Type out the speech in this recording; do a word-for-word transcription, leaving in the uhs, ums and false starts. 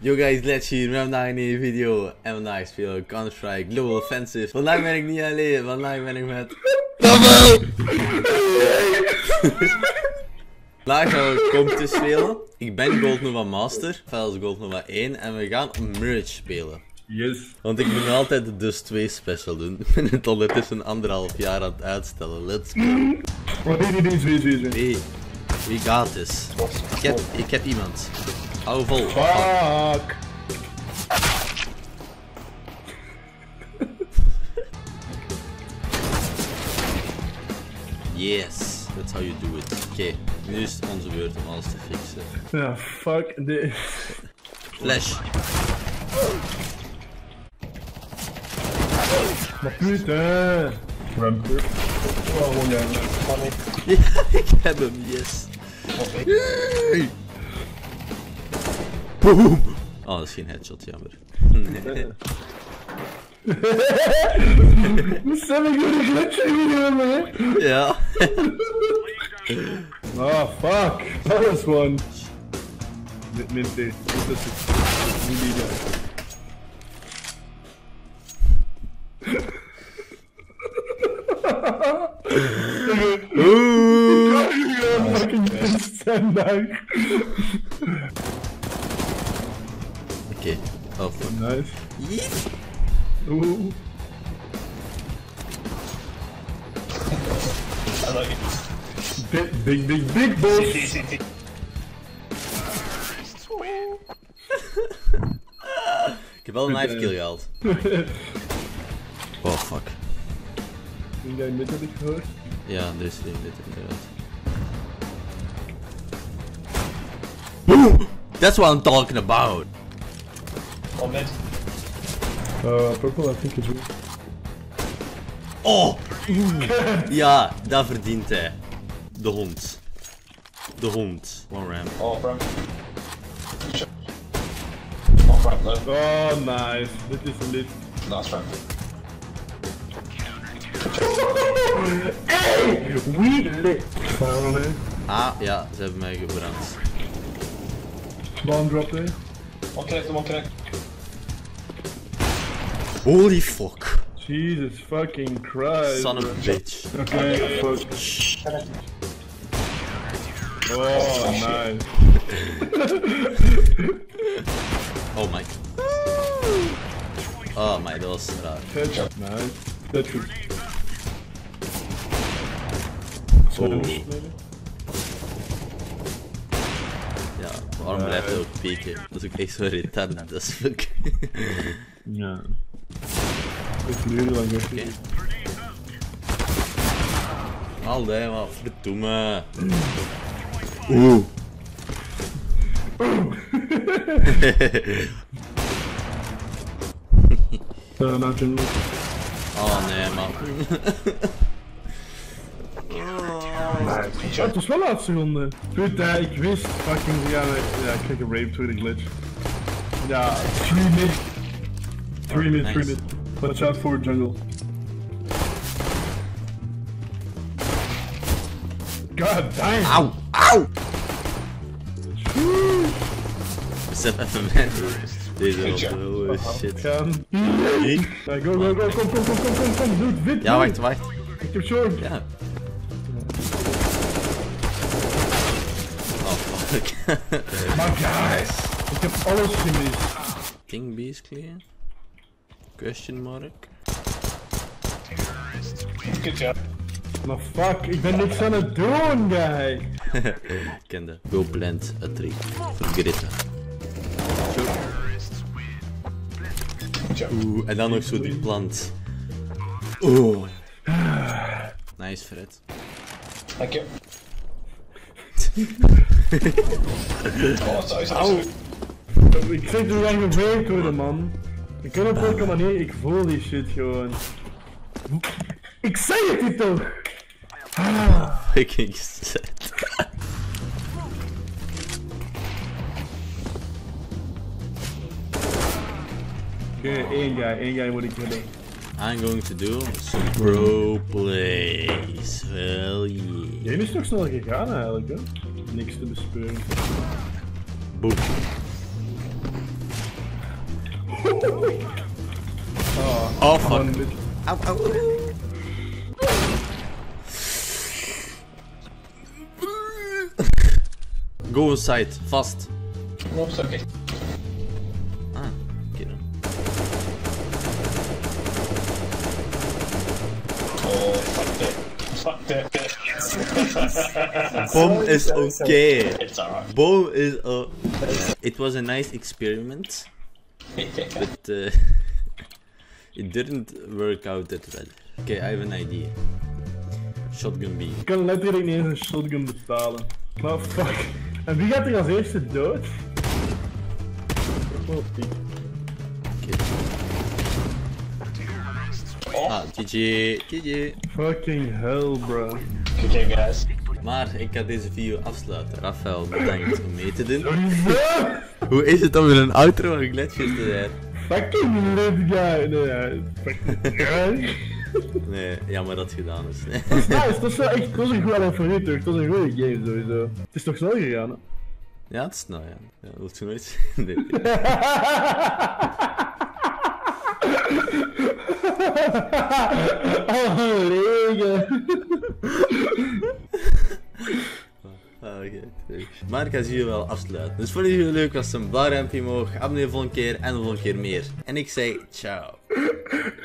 Yo guys, Let's hier met vandaag een nieuwe video. En vandaag spelen we Counter-Strike Global Offensive. Vandaag ben ik niet alleen, vandaag ben ik met... Vandaag gaan we Competition spelen. Ik ben Gold Nova Master, Fel is Gold Nova één. En we gaan Merge spelen. Yes. Want ik moet altijd de Dus twee special doen. Ik ben het ondertussen anderhalf jaar aan het uitstellen. Let's go. Wat nee, nee, nee, twee, twee, twee. Hey, we got this. Ik heb, ik heb iemand. Hou vol. Fuck. Yes, that's how you do it. Oké, okay, nu is het onze beurt om alles te fixen. Ja, fuck this. Flash. Maar putain. Ramp. Oh, gewoon ja. Ja, ik heb hem, yes. Yay. Boom. Oh, dat is geen headshot, jammer. Nee. Hoe stem ik jullie glitching hier, man? Ja. Oh, fuck. Dat was one. Min twee. Dit is het. Niet die guy. Oeh. Fucking stand daar. Oké, oh fuck. Nice. Yeet. Oeh. I like it. Big, big, big, big boss. Ik heb wel een knife kill gehaald. Oh fuck. Denk jij met heb ik gehoord? Ja, er is er dit inderdaad. Boom! That's what I'm talking about. Oh, mid. Uh, purple, I think it's good. Oh! Ja, dat verdient hij. De hond. De hond. One ram. Oh, front. Oh, front, low. Oh, nice. Dit is een lid. Last front. Hey! We lit! Ah, ja, ze hebben mij gebrand. Bomb drop there. One connect, one connect. Holy fuck. Jesus fucking Christ. Son of a bitch. Okay, fuck. Oh, nice. Oh my. Oh my, dat was raar. Headshot. Nice. That's good. Oh. Ja, waarom blijft hij ook pieken? Dat is ook echt zo irritant, dat is fuck. Ja. Ik leer lang weg. Oké. Allee, maar verdomme. Oeh. Uh, nou, Jim. Oh nee, man. Ja, het was wel laatste ronde. Goed, uh, ik wist fucking ja, ja, ik kreeg een rape door de glitch. Ja, three mid. three mid, three mid. Watch out for jungle. God damn! Auw, auw! Besef even man. Deze ronde, oh shit. Gaan. Ja, go, go, go, kom, kom, kom, kom, kom, kom, doe het wit. Ja, wacht, wacht. Ik heb short. Ja. Oh fuck. Maar guys, ik heb alles gemist. King B is clear. Question mark. Good job. Maar fuck, ik ben niks aan het doen, guy. Kende. Go plant a tree. Forget it. Oeh, en dan nog zo die plant. Oeh. Nice, Fred. Thank you. Oh, sorry, sorry, sorry. Ik zit er lang gewerkt worden, man. Ik kan op welke manier, ik voel die shit gewoon. Ik zei het niet toch! Fucking set. Oké, één guy, één guy moet ik hebben. I'm going to do some pro plays. Hell yeah. Game is toch snel gegaan eigenlijk, hè? Niks te bespeuren. Boom. Oh fuck. Gewoon dit. Au, au. Go inside, vast. Nope, it's okay. Ah, oké dan. Oh, fuck that. Fuck that. Bom is okay. It's alright. Bom is uh, it was a nice experiment, but uh, it didn't work out that well. Okay, I have an idea. Shotgun B. Ik kan letterlijk niet eens een shotgun betalen. Maar fuck. En wie gaat er als eerste dood? Oh, die. Ah, G G, G G. Fucking hell, bro. Good game, guys. Maar ik ga deze video afsluiten. Rafael, bedankt om mee te doen. Sowieso! Hoe is het om in een outro van Glitches te zijn? Fucking lit guy. Nee, ja, fucking guy. Nee, jammer dat het gedaan is. Nee. Nice, dat is wel echt, dat was een goede voor u toch? Dat was een goede game sowieso. Het is toch snel gegaan, hè? Ja, het is snel, ja. Ja, dat is nooit. Nee. Oh, regen. Ah, oké. Okay. Maar ik ga ze hier wel afsluiten. Dus vond je het leuk, was een blauw rempje omhoog. Abonneer de volgende keer en de volgende keer meer. En ik zeg ciao.